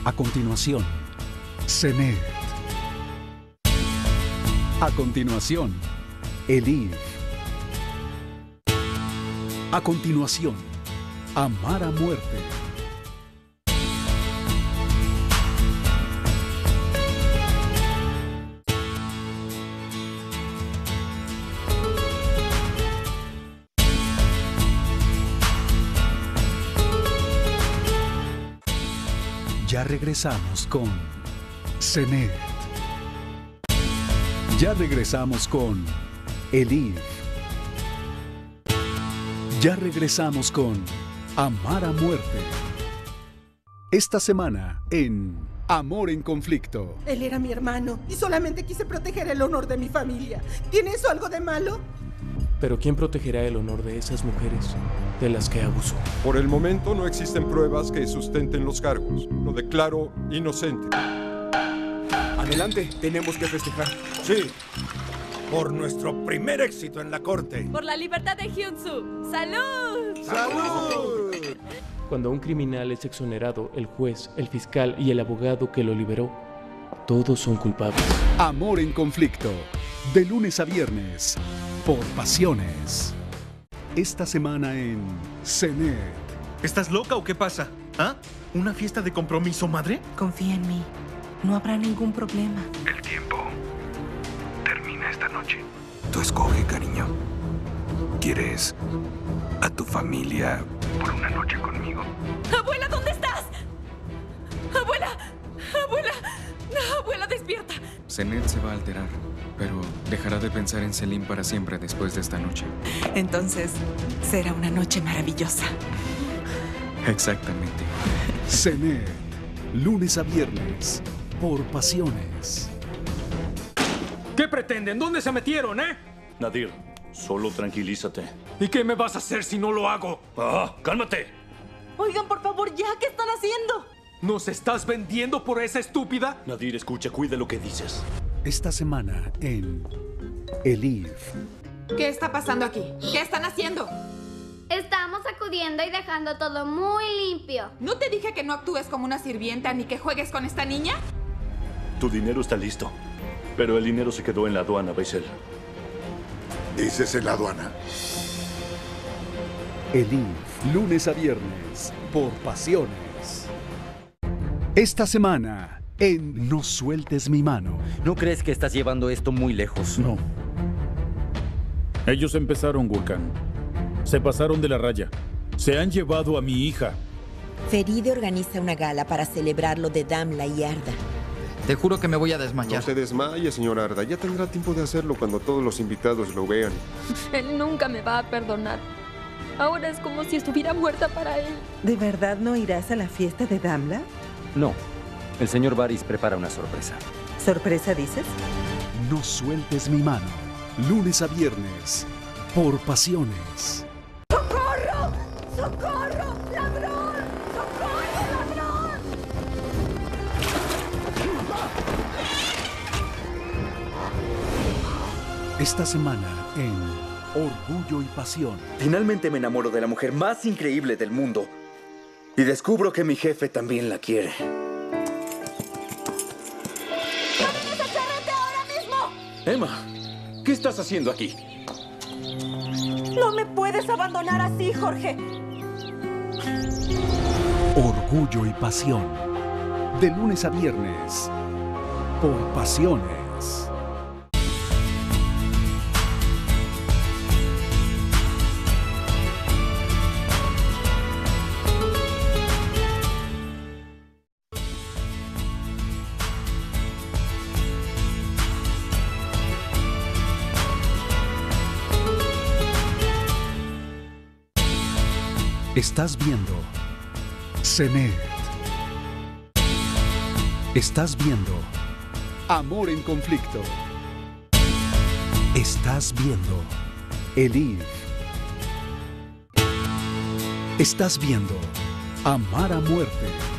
A continuación, Zenet. A continuación, Elif. A continuación, Amar a muerte. Ya regresamos con Zenet. Ya regresamos con Elif. Ya regresamos con Amar a muerte. Esta semana en Amor en Conflicto. Él era mi hermano y solamente quise proteger el honor de mi familia. ¿Tiene eso algo de malo? Pero ¿quién protegerá el honor de esas mujeres de las que abusó? Por el momento no existen pruebas que sustenten los cargos. Lo declaro inocente. Adelante, tenemos que festejar. Sí, por nuestro primer éxito en la corte. Por la libertad de Hyun-soo. ¡Salud! ¡Salud! Cuando un criminal es exonerado, el juez, el fiscal y el abogado que lo liberó, todos son culpables. Amor en Conflicto. De lunes a viernes. Por Pasiones. Esta semana en Zenet. ¿Estás loca o qué pasa? ¿Ah? ¿Una fiesta de compromiso, madre? Confía en mí. No habrá ningún problema. El tiempo termina esta noche. Tú escoge, cariño. ¿Quieres a tu familia por una noche conmigo? ¡Abuela, ¿dónde estás? ¡Abuela! ¡Abuela! ¡Abuela, despierta! Zenet se va a alterar, pero dejará de pensar en Selim para siempre después de esta noche. Entonces, será una noche maravillosa. Exactamente. Zenet. Lunes a viernes. Por Pasiones. ¿Qué pretenden? ¿Dónde se metieron, Nadir, solo tranquilízate. ¿Y qué me vas a hacer si no lo hago? ¡Ah, cálmate! Oigan, por favor, ya, ¿qué están haciendo? ¿Nos estás vendiendo por esa estúpida? Nadir, escucha, cuida lo que dices. Esta semana en Elif. ¿Qué está pasando aquí? ¿Qué están haciendo? Estamos sacudiendo y dejando todo muy limpio. ¿No te dije que no actúes como una sirvienta ni que juegues con esta niña? Tu dinero está listo, pero el dinero se quedó en la aduana, Baisel. ¿Dices en la aduana? Elif. Lunes a viernes. Por Pasiones. Esta semana en No sueltes mi mano. ¿No crees que estás llevando esto muy lejos? No. Ellos empezaron, Wulkan. Se pasaron de la raya. Se han llevado a mi hija. Feride organiza una gala para celebrar lo de Damla y Arda. Te juro que me voy a desmayar. No se desmaye, señor Arda. Ya tendrá tiempo de hacerlo cuando todos los invitados lo vean. Él nunca me va a perdonar. Ahora es como si estuviera muerta para él. ¿De verdad no irás a la fiesta de Damla? No. El señor Varys prepara una sorpresa. ¿Sorpresa dices? No sueltes mi mano. Lunes a viernes. Por Pasiones. ¡Socorro! ¡Socorro! ¡Ladrón! ¡Socorro, ladrón! Esta semana en Orgullo y Pasión. Finalmente me enamoro de la mujer más increíble del mundo. Y descubro que mi jefe también la quiere. Emma, ¿qué estás haciendo aquí? No me puedes abandonar así, Jorge. Orgullo y Pasión. De lunes a viernes. Por Pasiones. Estás viendo Zenet. Estás viendo Amor en Conflicto. Estás viendo Elif. Estás viendo Amar a muerte.